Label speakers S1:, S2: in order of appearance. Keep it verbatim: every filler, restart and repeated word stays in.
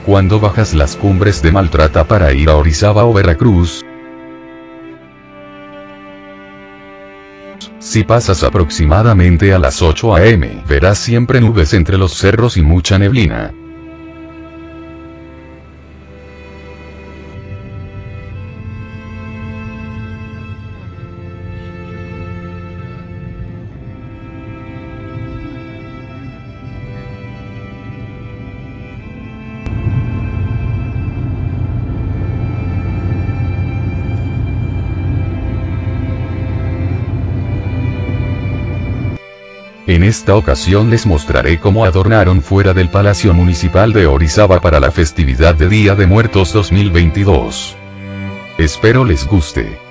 S1: Cuando bajas las cumbres de Maltrata para ir a Orizaba o Veracruz, si pasas aproximadamente a las ocho a eme, verás siempre nubes entre los cerros y mucha neblina. En esta ocasión les mostraré cómo adornaron fuera del Palacio Municipal de Orizaba para la festividad de Día de Muertos dos mil veintidós. Espero les guste.